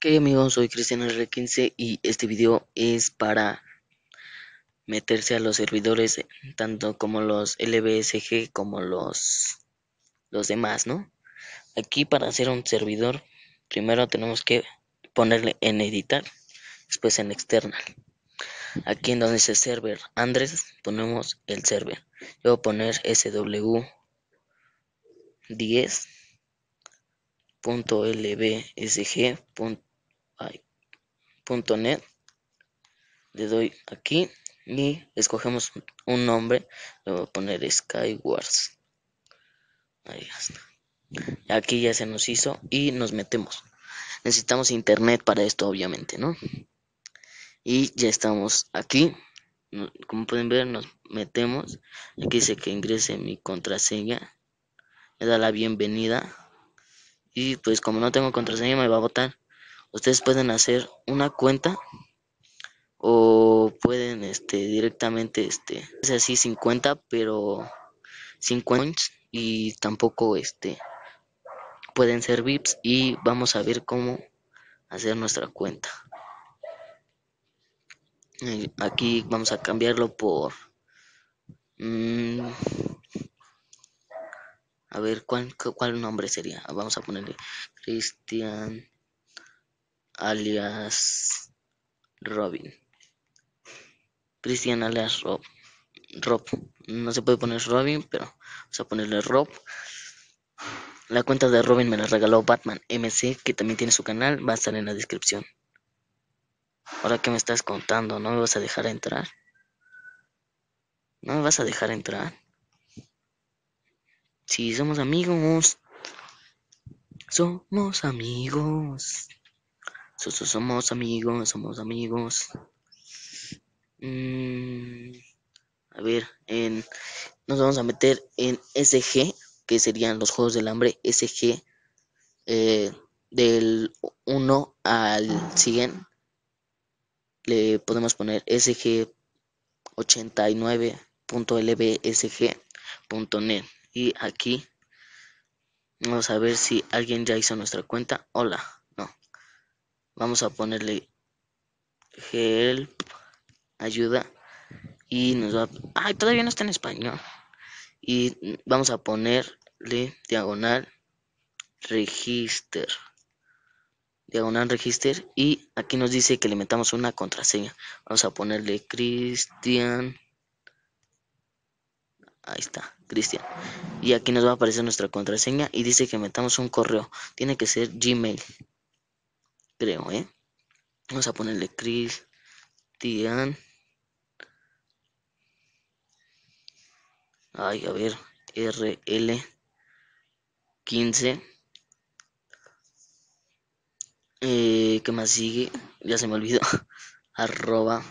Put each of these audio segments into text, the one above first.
Hey amigos, soy Cristian R15 y este video es para meterse a los servidores tanto como los LBSG como los demás, ¿no? Aquí para hacer un servidor primero tenemos que ponerle en editar, después en external. Aquí en donde dice server Andres ponemos el server. Yo voy a poner sw10.lbsg.net. Le doy aquí y escogemos un nombre. Le voy a poner Skywars. Ahí está. Aquí ya se nos hizo y nos metemos. Necesitamos internet para esto, obviamente, ¿no? Y ya estamos aquí. Como pueden ver, nos metemos. Aquí dice que ingrese mi contraseña. Me da la bienvenida. Y pues como no tengo contraseña me va a botar. Ustedes pueden hacer una cuenta o pueden directamente es así 50, pero 50 coins, y tampoco pueden ser VIPs, y vamos a ver cómo hacer nuestra cuenta. Aquí vamos a cambiarlo por a ver cuál nombre sería. Vamos a ponerle Cristian alias Robin. Cristian alias Rob. No se puede poner Robin, pero vamos a ponerle Rob. La cuenta de Robin me la regaló Batman MC, que también tiene su canal, va a estar en la descripción. Ahora, ¿qué me estás contando? ¿No me vas a dejar entrar? ¿No me vas a dejar entrar? Sí, somos amigos. Somos amigos. Somos amigos, somos amigos. A ver, nos vamos a meter en SG, que serían los Juegos del Hambre. SG, del 1 al 100. Le podemos poner sg89.lbsg.net. Y aquí vamos a ver si alguien ya hizo nuestra cuenta. Hola, no. Vamos a ponerle help, ayuda, y nos va. Ay, todavía no está en español. Y vamos a ponerle diagonal register. Diagonal register. Y aquí nos dice que le metamos una contraseña. Vamos a ponerle Cristian. Ahí está, Cristian. Y aquí nos va a aparecer nuestra contraseña y dice que metamos un correo. Tiene que ser Gmail, creo, Vamos a ponerle Cristian. Ay, a ver, RL15. ¿Qué más sigue? Ya se me olvidó. arroba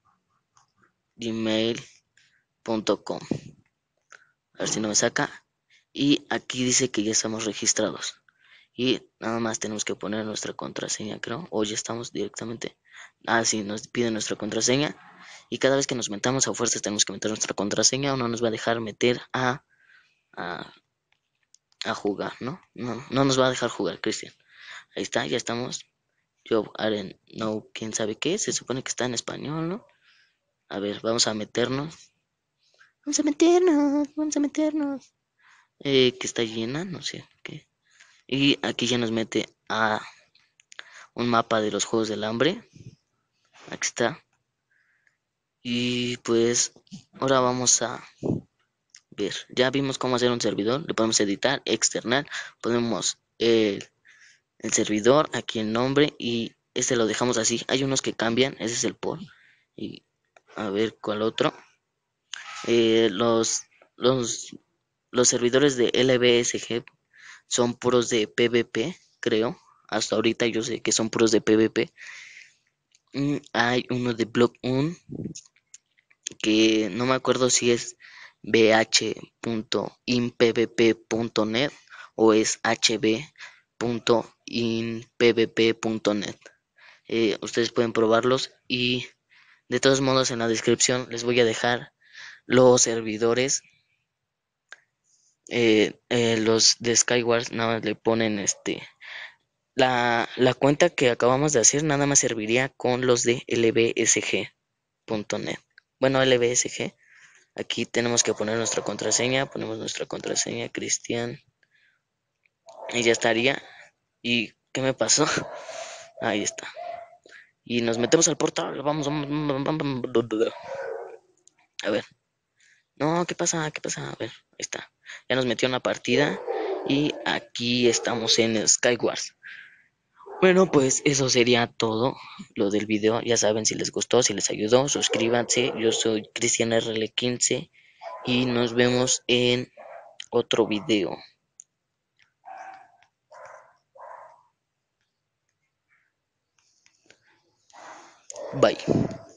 gmail.com. A ver si no me saca. Y aquí dice que ya estamos registrados. Y nada más tenemos que poner nuestra contraseña, creo. O ya estamos directamente. Ah, sí, nos pide nuestra contraseña. Y cada vez que nos metamos a fuerzas tenemos que meter nuestra contraseña, o no nos va a dejar meter a jugar, ¿no? No nos va a dejar jugar, Cristian. Ahí está, ya estamos. Yo, Aren, no, quién sabe qué. Se supone que está en español, ¿no? A ver, vamos a meternos. Vamos a meternos. Que está llena, no sé qué. Y aquí ya nos mete a un mapa de los Juegos del Hambre. Aquí está. Y pues ahora vamos a ver. Ya vimos cómo hacer un servidor. Le podemos editar, externar. Ponemos el servidor, aquí el nombre, y lo dejamos así. Hay unos que cambian, ese es el por. Y a ver cuál otro. Los servidores de LBSG son puros de PvP, creo. Hasta ahorita yo sé que son puros de PvP. Hay uno de Block 1 que no me acuerdo si es bh.inpvp.net o es hb.inpvp.net. Ustedes pueden probarlos, y de todos modos en la descripción les voy a dejar los servidores. Los de Skywars nada más le ponen La cuenta que acabamos de hacer nada más serviría con los de lbsg.net. Bueno, lbsg. Aquí tenemos que poner nuestra contraseña. Ponemos nuestra contraseña, Cristian. Y ya estaría. ¿Y qué me pasó? Ahí está. Y nos metemos al portal. Vamos. A ver. No, ¿qué pasa? ¿Qué pasa? A ver, ahí está. Ya nos metió una partida. Y aquí estamos en Skywars. Bueno, pues eso sería todo lo del video. Ya saben, si les gustó, si les ayudó, suscríbanse. Yo soy Cristian RL15 y nos vemos en otro video. Bye.